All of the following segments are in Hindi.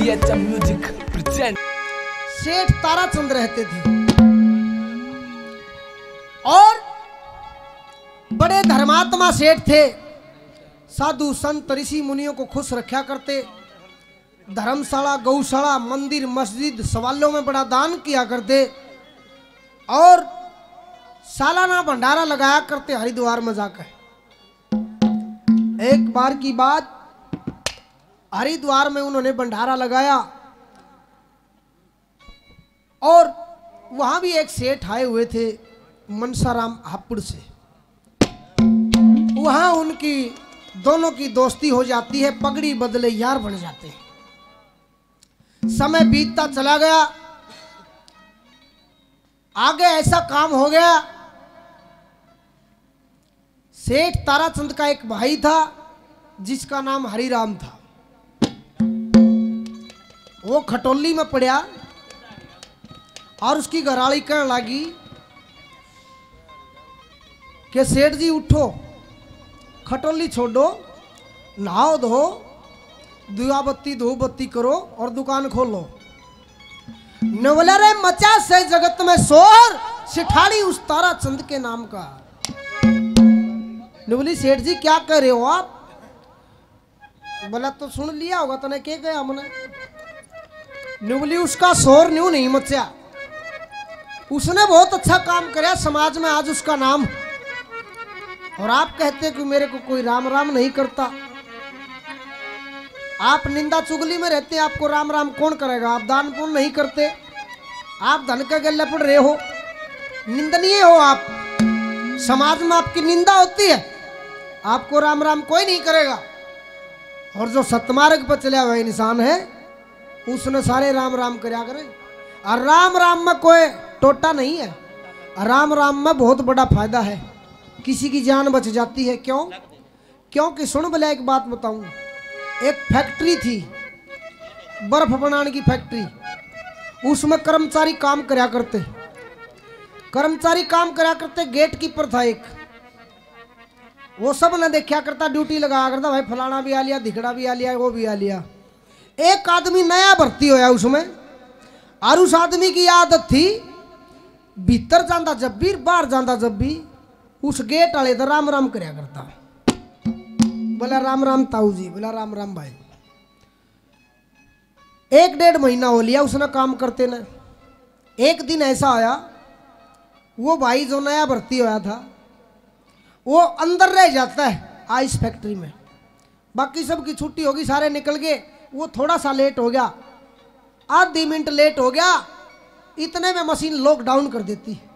BHM music present. सेठ ताराचंद रहते थे और बड़े धर्मात्मा सेठ थे। साधु संत ऋषि मुनियों को खुश रखा करते। धर्मशाला, गौशाला, मंदिर, मस्जिद, सवालों में बड़ा दान किया करते और सालाना भंडारा लगाया करते हरिद्वार में जाकर। एक बार की बात, हरिद्वार में उन्होंने भंडारा लगाया और वहां भी एक सेठ आए हुए थे मनसाराम हापुड़ से। वहां उनकी दोनों की दोस्ती हो जाती है, पगड़ी बदले यार बन जाते हैं। समय बीतता चला गया, आगे ऐसा काम हो गया। सेठ ताराचंद का एक भाई था जिसका नाम हरिराम था। वो खटोली में पड़ा और उसकी घराली कहने लगी कि सेठ जी उठो, खटोली छोड़ो, नहाओ धो, दिया बत्ती धूप बत्ती करो और दुकान खोलो। न बोला रे मचा से जगत में शोर, सिठाड़ी उस ताराचंद के नाम का। न बोली सेठ जी क्या कर रहे हो आप? बोला तो सुन लिया होगा, तने क्या कहा हमने? न बोली उसका शोर न्यू नहीं मचा, उसने बहुत अच्छा काम कराया समाज में, आज उसका नाम। और आप कहते कि मेरे को कोई राम राम नहीं करता। आप निंदा चुगली में रहते हैं, आपको राम राम कौन करेगा? आप दान पुण्य नहीं करते, आप धन के गले पड़ रहे हो, निंदनीय हो आप। समाज में आपकी निंदा होती है, आपको राम राम कोई नहीं करेगा। और जो सतमार्ग पर चला हुआ इंसान है उसने सारे राम राम करया करे। और राम राम में कोई टोटा नहीं है, राम राम में बहुत बड़ा फायदा है, किसी की जान बच जाती है। क्यों? क्योंकि सुन भले एक बात बताऊं, एक फैक्ट्री थी, बर्फ बनाने की फैक्ट्री। उसमें कर्मचारी काम करया करते, गेट कीपर था एक। वो सब ने देखा करता, ड्यूटी लगाया करता, भाई फलाना भी आ लिया, धिकड़ा भी आ लिया, वो भी आ लिया। एक आदमी नया भर्ती होया उसमें, और उस आदमी की आदत थी भीतर जाता जब भी, बाहर जाता जब भी, उस गेट वाले तो राम राम करया करता। बोला राम राम ताऊ जी, बोला राम राम भाई। 1-1.5 महीना हो लिया उसने काम करते न। एक दिन ऐसा आया, वो भाई जो नया भर्ती होया था वो अंदर रह जाता है आइस फैक्ट्री में। बाकी सब की छुट्टी होगी, सारे निकल गए, वो थोड़ा सा लेट हो गया, आधी मिनट लेट हो गया, इतने में मशीन लॉकडाउन कर देती है।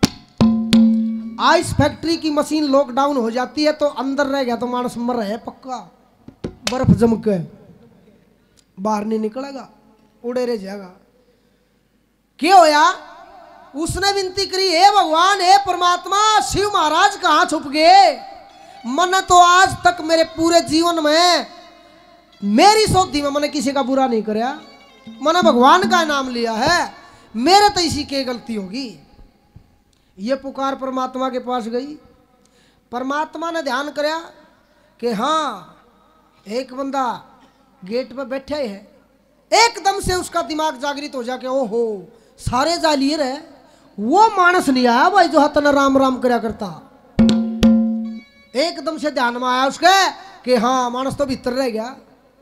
आइस फैक्ट्री की मशीन लॉकडाउन हो जाती है तो अंदर रह गया तो मानस मर रहे पक्का, बर्फ जम के बाहर नहीं निकलेगा, उड़े रह जाएगा। क्या होया? उसने विनती करी, हे भगवान, हे परमात्मा, शिव महाराज कहाँ छुप गए? मैंने तो आज तक मेरे पूरे जीवन में, मेरी सौधी में मैंने किसी का बुरा नहीं कराया, मैंने भगवान का नाम लिया है, मेरे तो इसी की गलती होगी। ये पुकार परमात्मा के पास गई। परमात्मा ने ध्यान कराया कि हाँ एक बंदा गेट पर बैठा ही है। एकदम से उसका दिमाग जागृत हो जाके, ओहो सारे जालिए रहे, वो मानस नहीं आया भाई जो हतन राम राम करया करता। एकदम से ध्यान में आया उसके कि हाँ मानस तो भीतर रह गया।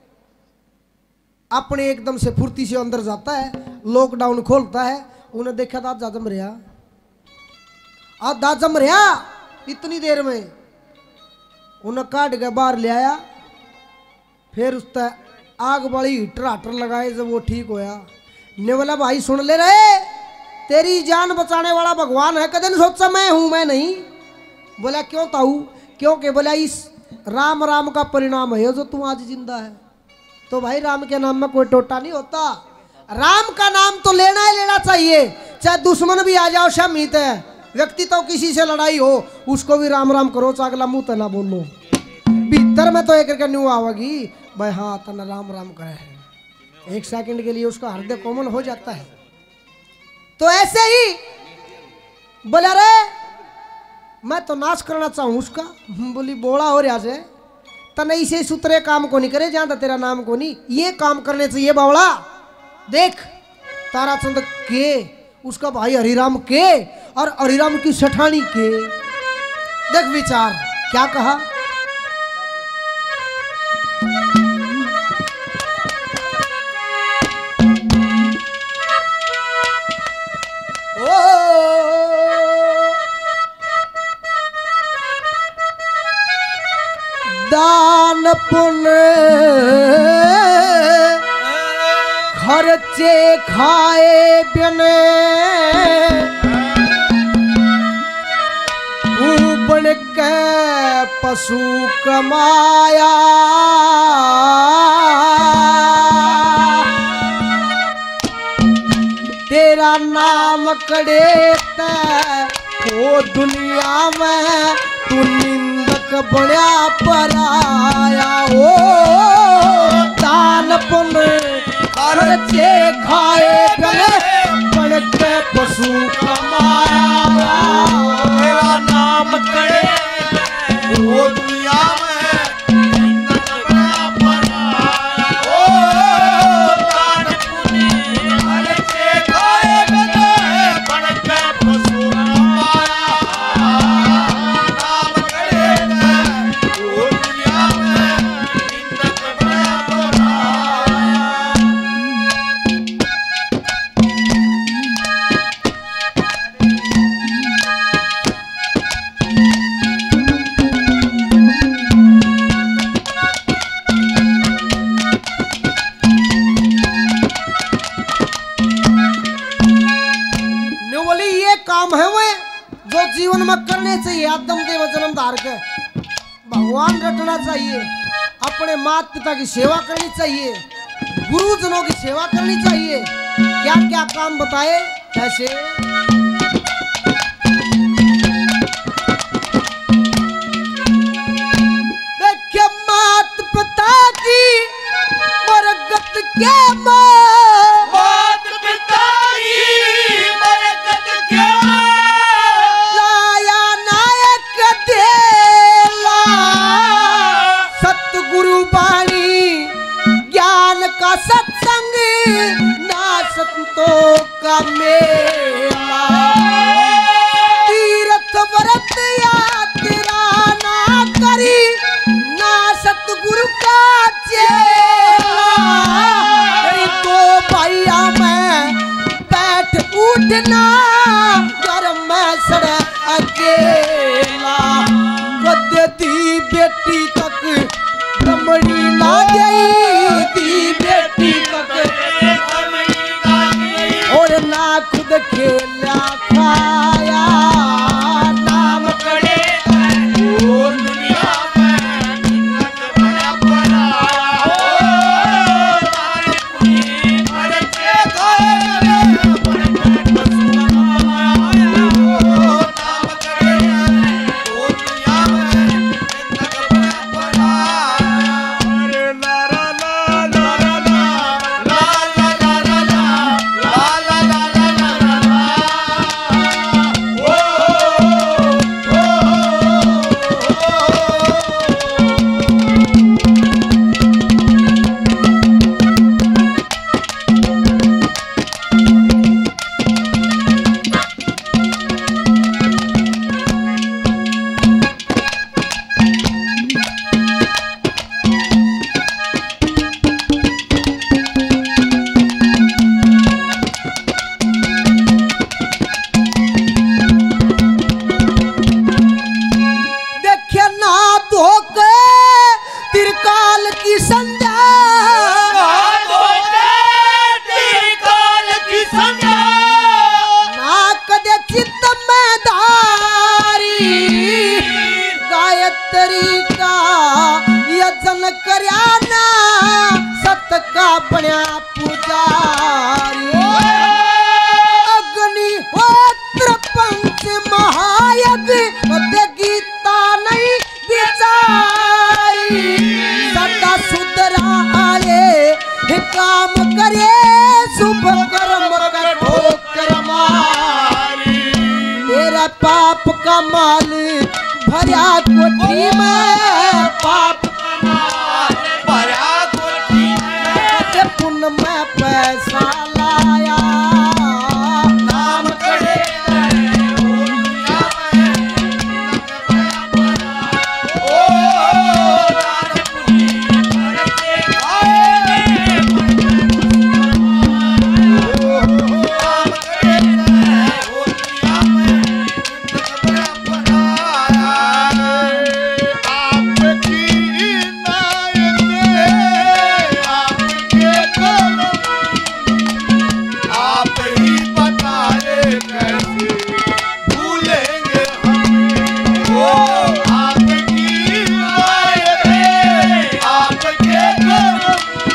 अपने एकदम से फुर्ती से अंदर जाता है, लॉकडाउन खोलता है। उन्हें देखा था दाजम रहा, आज दाजम रहा इतनी देर में। उन्हें काट के बाहर ले आया, फिर उस पर आग वाली हीटर हाटर लगाए। जब वो ठीक होया, ने बोला भाई सुन ले रहे, तेरी जान बचाने वाला भगवान है, कदम सोचा मैं हूं, मैं नहीं। बोला क्यों ताऊ? क्योंकि बोला इस राम राम का परिणाम है जो तू आज जिंदा है। तो भाई राम के नाम में कोई टोटा नहीं होता, राम का नाम तो लेना ही लेना चाहिए, चाहे दुश्मन भी आ जाओ, शमीत है व्यक्ति तो किसी से लड़ाई हो उसको भी राम राम करो, चागला मुंह तना बोलो। भीतर में तो एक करके न्यू आवेगी भाई, हाँ तना राम राम करे है, 1 सेकंड के लिए उसका हृदय कोमल हो जाता है। तो ऐसे ही बोला रे मैं तो नाश करना चाहूं उसका। बोली बोला हो रहा से तनई से सुतरे काम को नहीं करे जहां तेरा नाम को नहीं, ये काम करने चाहिए बावड़ा। देख ताराचंद के उसका भाई हरिराम के और हरिराम की सठानी के, देख विचार क्या कहा। दान पुण्य खर्चे खाए बिने बन के पशु कमाया, तेरा नाम कड़े वो दुनिया में तू निंदक बड़ा पराया। ओ दान पुण्य खर्चे खाए गले बन के पशु कमाया, तेरा नाम करे वो दुनिया में निंदक बड़ा पराया। ओ दान पुण्य खर्चे खाए गले बन के पशु कमाया, नाम करे वो दुनिया में निंदक बड़ा पराया। ये काम है वे जो जीवन में करने चाहिए। आदम देव जन्म धार के भगवान रटना चाहिए, अपने माता पिता की सेवा करनी चाहिए, गुरुजनों की सेवा करनी चाहिए। क्या क्या काम बताए कैसे। देखिए मात पिता की बरकत के मात पिता की बरकत क्या लाया नायक देला, सतगुरु बाणी ज्ञान का सत्संग ना संतों का मेला, तीर्थ व्रत यात्रा ना करी ना सतगुरु का चेला, तो भैया मैं बैठ उठना घर में सड़ा अकेला, कदती बेटी तक दमड़ी ना गई थी बेटी तक, और ना खुद खेला खाया, नाम करे वो दुनिया में निंदक बड़ा पराया। ओ दान पुण्य खर्चे खाए गले बन के पशु कमाया, नाम करे वो दुनिया में निंदक बड़ा पराया। अरे ला ला ला ला ला ला ला ला ला ला ला ला ला ला ला। ओ देखे ना धोके तिरकाल की संध्या, ना कदे चित्त में धारी, गायत्री का यजन करयाना सत का बन्या पुजारी, अग्निहोत्र पंच महायज्ञ गीता नहीं बिचारी, सदा सुधरा आले काम करे शुभ कर्म करो कर्मारी, तेरा पाप का माल भरा कोठी में पाप पैसा लाया नाम कड़े करे ओ दुनिया में ओ राजपुरी करते आए नाम कड़े करे ओ दुनिया में आपकी इनायत आपके करम आप ही बताए कैसे भूलेंगे हम ओ आपकी इनायत आपके करम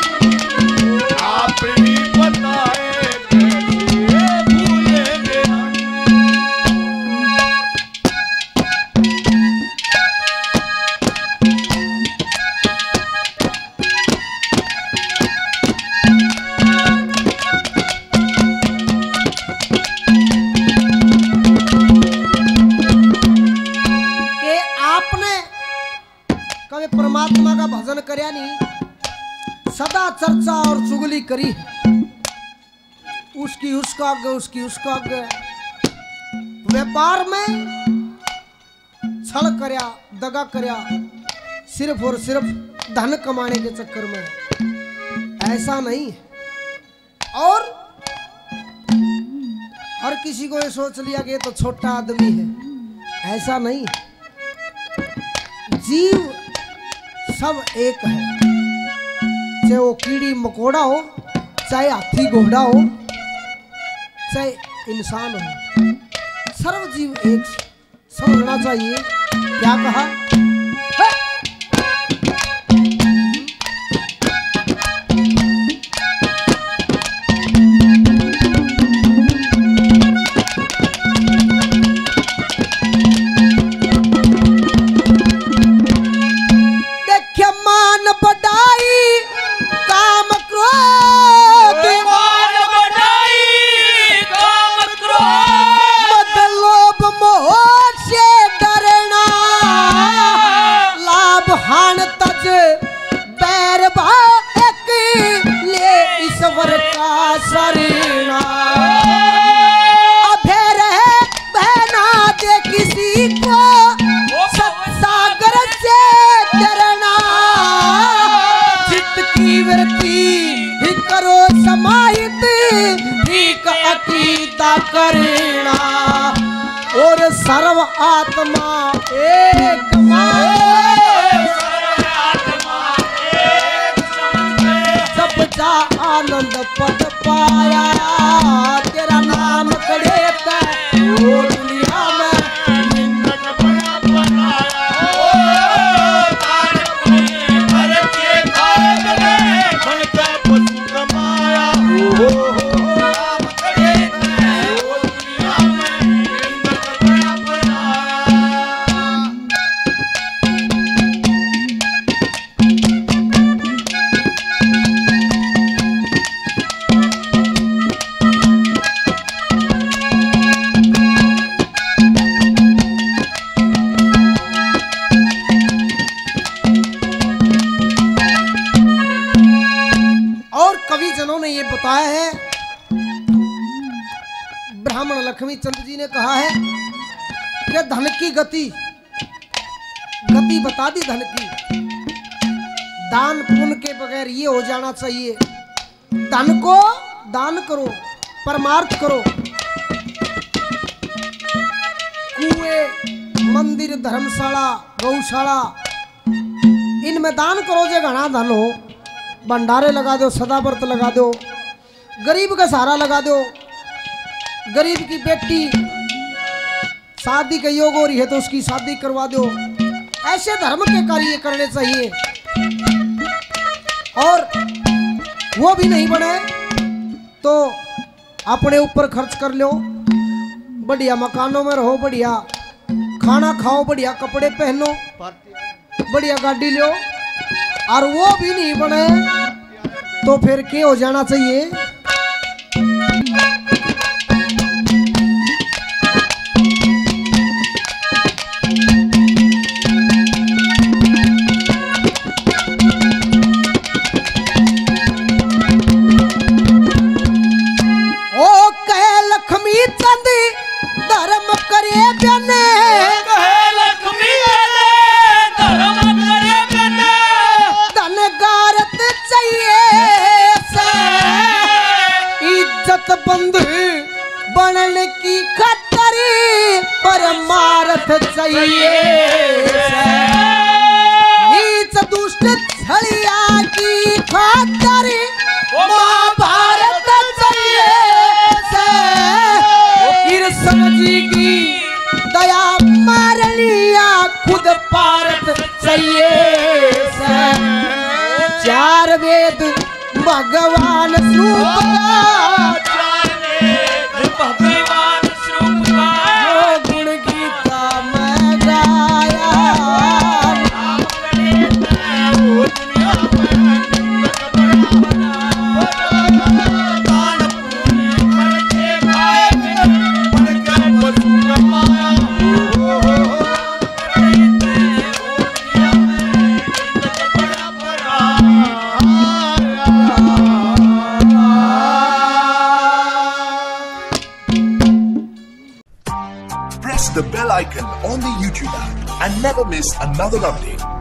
आप ही बताए कैसे भूलेंगे हम कि आपने कभी परमात्मा का भजन करया नहीं, सदा चर्चा और चुगली करी है। उसकी उसका आगे, उसकी उसका आगे, व्यापार में छल करया, दगा करया, सिर्फ और सिर्फ धन कमाने के चक्कर में। ऐसा नहीं है। और हर किसी को ये सोच लिया कि ये तो छोटा आदमी है। ऐसा नहीं, जीव सब एक है, चाहे वो कीड़ी मकोड़ा हो, चाहे हाथी घोड़ा हो, चाहे इंसान हो, सर्व जीव एक समझना चाहिए। क्या कहा? देखे मान बढ़ाई काम क्रोध मान बढ़ाई काम क्रोध मद लोभ मोह से डरना लाभ हान तज बैर एक ले ईश्वर का शरणा अभेर है बहना दे किसी को सत्सागर से डरना चित्त की वृत्ति ही करो समाहित ठीक अतीता करना और सर्व आत्मा एक जब जा आनंद पद पाया तेरा नाम कड़े ओ दुनिया में और कवि जनों ने ये बताया है, ब्राह्मण लक्ष्मी चंद जी ने कहा है कि धन की गति बता दी धन की। दान पुण्य के बगैर ये हो जाना चाहिए, धन को दान करो, परमार्थ करो, कुएं, मंदिर, धर्मशाला, गौशाला इनमें दान करो। जे घना धन हो, भंडारे लगा दो, सदा व्रत लगा दो, गरीब का सहारा लगा दो, गरीब की बेटी शादी का योग हो रही है तो उसकी शादी करवा दो। ऐसे धर्म के कार्य करने चाहिए। और वो भी नहीं बने तो अपने ऊपर खर्च कर लो, बढ़िया मकानों में रहो, बढ़िया खाना खाओ, बढ़िया कपड़े पहनो, बढ़िया गाड़ी लो। और वो भी नहीं बने तो फिर क्या हो जाना चाहिए? चाहिए नीच दुष्ट छलिया की खातिर महाभारत चाहिए कृष्ण जी की दया मार लिया खुद भारत चाहिए चार वेद भगवान स्वरूप भगवान स्वरूप का जो गुण गीता में गाया Press the bell icon on the YouTube app and never miss another update.